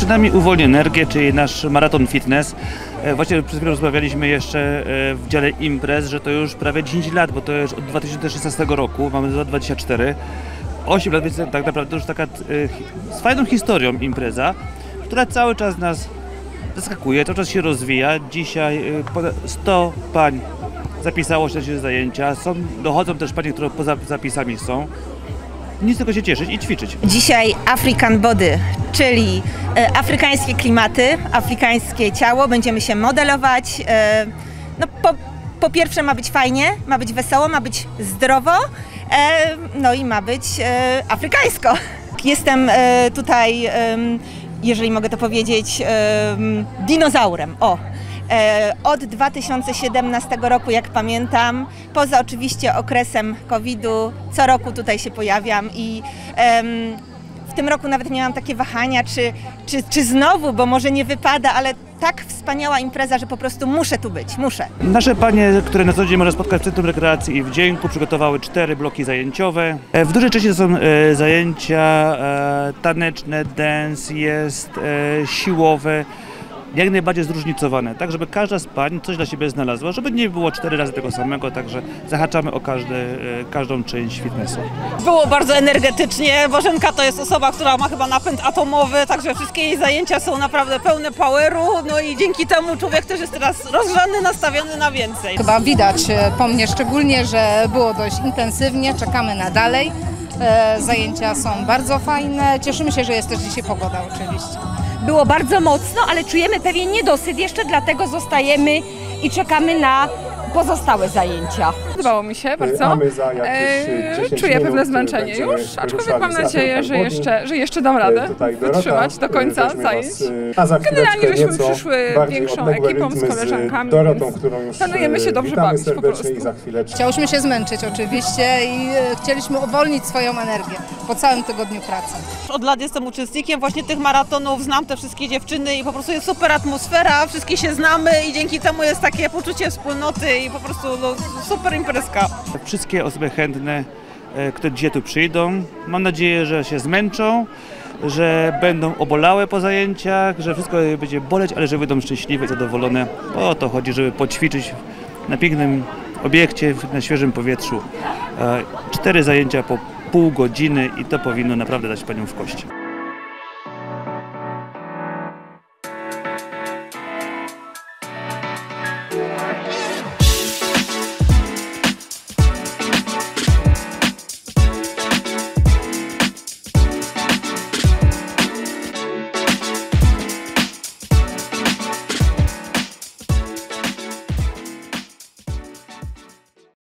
przed nami uwolni energię, czyli nasz maraton fitness. Właśnie przed chwilą rozmawialiśmy jeszcze w dziale imprez, że to już prawie 10 lat, bo to już od 2016 roku, mamy 2024. 8 lat, więc tak naprawdę to już taka z fajną historią impreza, która cały czas nas zaskakuje, cały czas się rozwija. Dzisiaj 100 pań zapisało się na zajęcia, dochodzą też panie, które poza zapisami są. Nic tylko się cieszyć i ćwiczyć. Dzisiaj African Body, czyli afrykańskie klimaty, afrykańskie ciało. Będziemy się modelować. No, po pierwsze ma być fajnie, ma być wesoło, ma być zdrowo, no i ma być afrykańsko. Jestem tutaj, jeżeli mogę to powiedzieć, dinozaurem. Od 2017 roku, jak pamiętam, poza oczywiście okresem COVID-u, co roku tutaj się pojawiam i w tym roku nawet miałam takie wahania, czy znowu, bo może nie wypada, ale tak wspaniała impreza, że po prostu muszę tu być, muszę. Nasze panie, które na co dzień można spotkać w Centrum Rekreacji i w Dzieńku, przygotowały 4 bloki zajęciowe. W dużej części to są zajęcia taneczne, dance, jest siłowe, jak najbardziej zróżnicowane, tak żeby każda z pań coś dla siebie znalazła, żeby nie było 4 razy tego samego, także zahaczamy o każdą część fitnessu. Było bardzo energetycznie. Bożenka to jest osoba, która ma chyba napęd atomowy, także wszystkie jej zajęcia są naprawdę pełne poweru, no i dzięki temu człowiek też jest teraz rozgrzany, nastawiony na więcej. Chyba widać po mnie szczególnie, że było dość intensywnie, czekamy na dalej. Zajęcia są bardzo fajne, cieszymy się, że jest też dzisiaj pogoda oczywiście. Było bardzo mocno, ale czujemy pewien niedosyt jeszcze, dlatego zostajemy i czekamy na pozostałe zajęcia. Podobało mi się bardzo. Czuję pewne zmęczenie już, aczkolwiek mam nadzieję, że jeszcze dam radę wytrzymać do końca zajęć. Generalnie żeśmy przyszły większą ekipą z koleżankami, więc planujemy się dobrze bawić po prostu. Chciałyśmy się zmęczyć oczywiście i chcieliśmy uwolnić swoją energię po całym tygodniu pracy. Od lat jestem uczestnikiem właśnie tych maratonów, znam te wszystkie dziewczyny i po prostu jest super atmosfera, wszystkie się znamy i dzięki temu jest takie poczucie wspólnoty i po prostu super imprezka. Wszystkie osoby chętne, które dzisiaj tu przyjdą, mam nadzieję, że się zmęczą, że będą obolałe po zajęciach, że wszystko będzie boleć, ale że będą szczęśliwe i zadowolone. O to chodzi, żeby poćwiczyć na pięknym obiekcie, na świeżym powietrzu. 4 zajęcia po pół godziny i to powinno naprawdę dać paniom w kości.